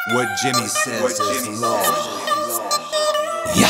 What Jimmy says is law. Yeah.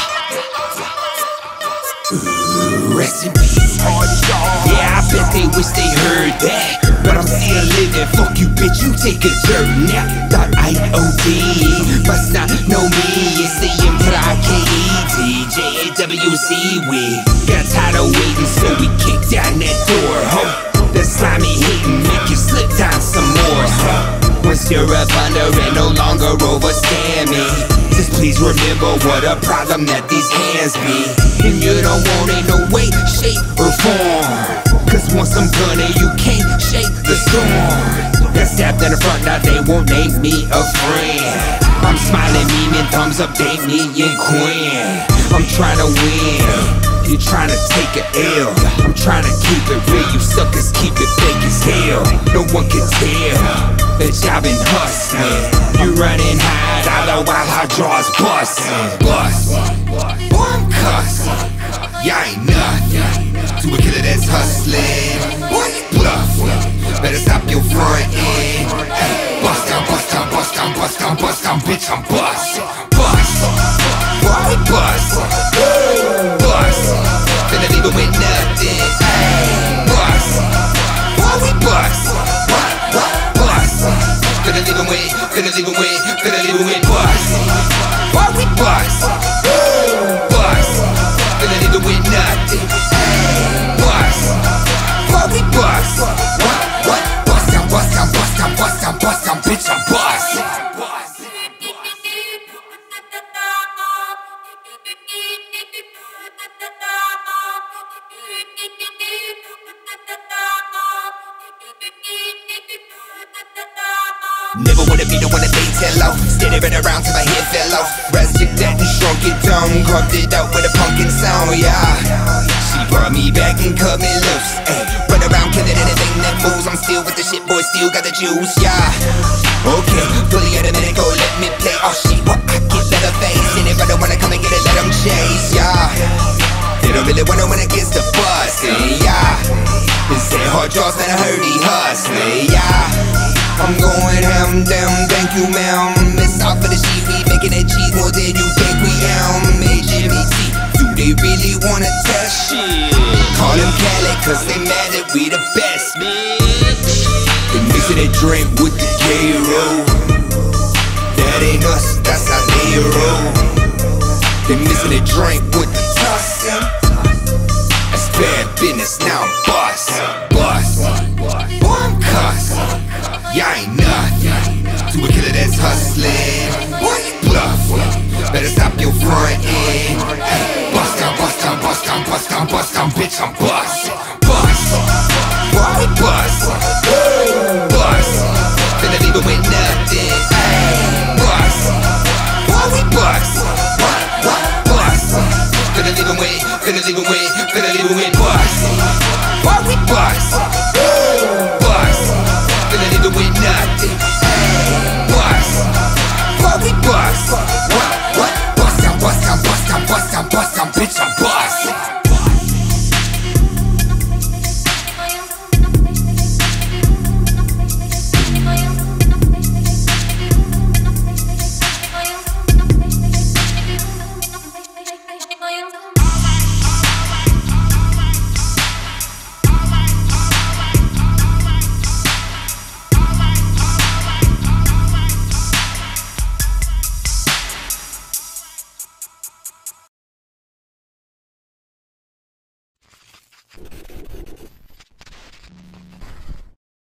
Rest in peace. Yeah, I bet they wish they heard that, but I'm still living. Fuck you, bitch, you take a dirt nap. Thought I.O.D. must not know me. It's the M to the I.K.E.T. J.A.W.Z. We got tired of waiting, so we kicked down that door. The slimy hating make you slip down some more. Once you're up under and no longer overstand me, just please remember what a problem that these hands be. And you don't want it no way, shape, or form, cause once I'm gone you can't shake the storm. Got stabbed in the front, now they won't name me a friend. I'm smiling, memeing, thumbs up, they me and Quinn. I'm trying to win, you're trying to take a L. I'm trying to keep it real, you suckers keep it fake as hell. No one can tell that y'all been hustling. You running high, dollar while high draws bustin'. Boy, I'm cussin'. Y'all ain't nothing to a killer that's hustling. Boy, you bluffin'. Better stop your front end. Ay, bust down, bust down, bust down, bust down, bust down, bitch, I'm bustin'. Boy, we bustin'. Finna leave it with nothing. Ay, bust. Boy, we bustin'. Finna leave it with bust. Boy, we bust. Finna leave it with nothing. Bust. Boy, we bust. What? Bust down, bust down, bust down, bust down, bust down, bitch, I'm bustin'. Never wanna be the one that they tell off. Steady right around till my head fell off. Rustic that and shrunk it down. Carved it out with a pumpkin sound, yeah. She brought me back and cut me loose, ayy. Run around killing anything that moves. I'm still with the shit, boy, still got the juice, yeah. Okay, fully at a minute, go let me play. Oh shit, what? I get leather face. Anybody wanna come and get it, let them chase, yeah. They don't really wanna when it gets to bustin', yeah. This ain't hard draws, man, I heard he hustlin', yeah. I'm going ham, damn, thank you, ma'am. It's off for the sheet, we making that cheese more than you think we am. HMET, do they really wanna test shit? Call them Cali, cause they mad that we the best, bitch. They mixing that drink with the K-Roll. That ain't us, that's how they roll. They mixing that drink with the Tussin. That's bad business, now I'm bustin'. Boy, I'm cussin'. Y'all ain't nothing to a killer that's hustling. Boy, you bluffin'. Better stop your front end. Ay, bust down, bust down, bust down, bust down, bust down, bitch, I'm bustin'. Boy, we bust. Finna leave it with nothing. Ay, bust. Boy, we bust. Finna leave it with bust. Boy, we bust.